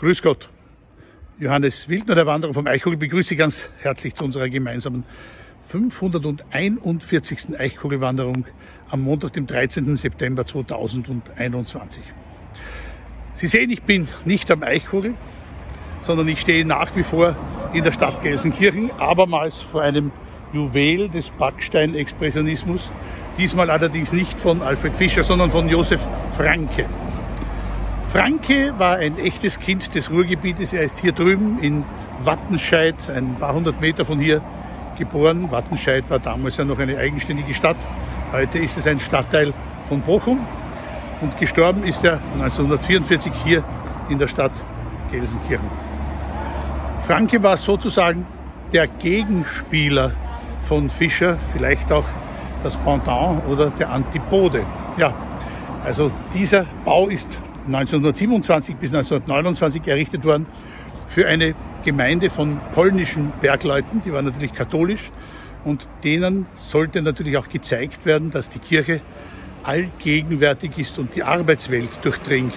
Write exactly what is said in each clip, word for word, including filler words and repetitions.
Grüß Gott. Johannes Wildner, der Wanderer vom Eichkogel, begrüße Sie ganz herzlich zu unserer gemeinsamen fünfhunderteinundvierzigsten Eichkogelwanderung am Montag, dem dreizehnten September zweitausendeinundzwanzig. Sie sehen, ich bin nicht am Eichkogel, sondern ich stehe nach wie vor in der Stadt Gelsenkirchen, abermals vor einem Juwel des Backsteinexpressionismus, diesmal allerdings nicht von Alfred Fischer, sondern von Josef Franke. Franke war ein echtes Kind des Ruhrgebietes. Er ist hier drüben in Wattenscheid, ein paar hundert Meter von hier, geboren. Wattenscheid war damals ja noch eine eigenständige Stadt. Heute ist es ein Stadtteil von Bochum. Und gestorben ist er neunzehnhundertvierundvierzig hier in der Stadt Gelsenkirchen. Franke war sozusagen der Gegenspieler von Fischer, vielleicht auch das Pendant oder der Antipode. Ja, also dieser Bau ist neunzehnhundertsiebenundzwanzig bis neunzehnhundertneunundzwanzig errichtet worden für eine Gemeinde von polnischen Bergleuten, die waren natürlich katholisch, und denen sollte natürlich auch gezeigt werden, dass die Kirche allgegenwärtig ist und die Arbeitswelt durchdringt.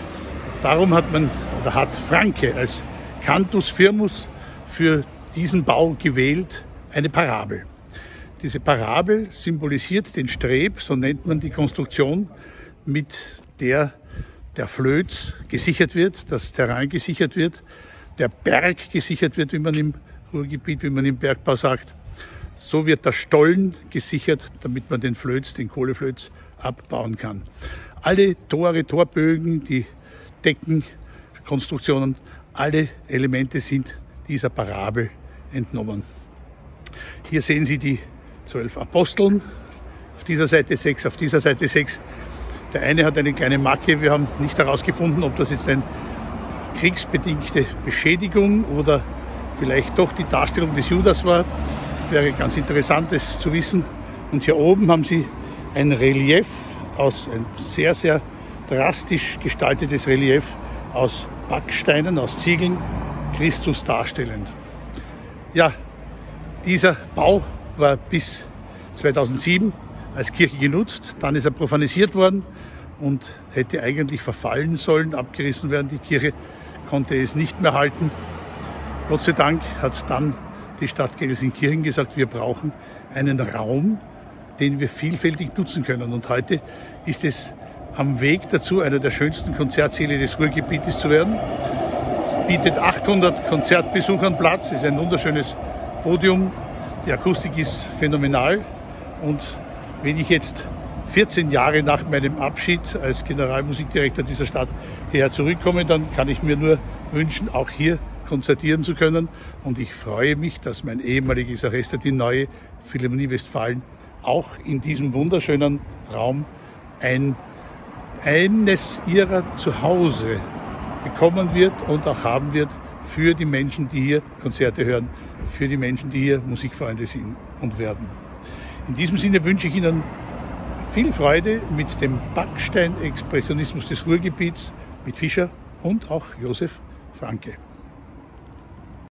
Darum hat man, oder hat Franke als Cantus firmus für diesen Bau gewählt, eine Parabel. Diese Parabel symbolisiert den Streb, so nennt man die Konstruktion, mit der der Flöz gesichert wird, das Terrain gesichert wird, der Berg gesichert wird, wie man im Ruhrgebiet, wie man im Bergbau sagt. So wird der Stollen gesichert, damit man den Flöz, den Kohleflöz, abbauen kann. Alle Tore, Torbögen, die Deckenkonstruktionen, alle Elemente sind dieser Parabel entnommen. Hier sehen Sie die zwölf Aposteln, auf dieser Seite sechs, auf dieser Seite sechs. Der eine hat eine kleine Macke, wir haben nicht herausgefunden, ob das jetzt eine kriegsbedingte Beschädigung oder vielleicht doch die Darstellung des Judas war. Wäre ganz interessant, das zu wissen. Und hier oben haben Sie ein Relief aus, ein sehr, sehr drastisch gestaltetes Relief aus Backsteinen, aus Ziegeln, Christus darstellend. Ja, dieser Bau war bis zweitausendsieben als Kirche genutzt, dann ist er profanisiert worden und hätte eigentlich verfallen sollen, abgerissen werden. Die Kirche konnte es nicht mehr halten. Gott sei Dank hat dann die Stadt Gelsenkirchen gesagt, wir brauchen einen Raum, den wir vielfältig nutzen können. Und heute ist es am Weg dazu, einer der schönsten Konzertsäle des Ruhrgebietes zu werden. Es bietet achthundert Konzertbesuchern Platz, es ist ein wunderschönes Podium, die Akustik ist phänomenal. Und wenn ich jetzt vierzehn Jahre nach meinem Abschied als Generalmusikdirektor dieser Stadt hierher zurückkomme, dann kann ich mir nur wünschen, auch hier konzertieren zu können. Und ich freue mich, dass mein ehemaliges Orchester, die Neue Philharmonie Westfalen, auch in diesem wunderschönen Raum ein, eines ihrer Zuhause bekommen wird und auch haben wird für die Menschen, die hier Konzerte hören, für die Menschen, die hier Musikfreunde sind und werden. In diesem Sinne wünsche ich Ihnen viel Freude mit dem Backsteinexpressionismus des Ruhrgebiets, mit Fischer und auch Josef Franke.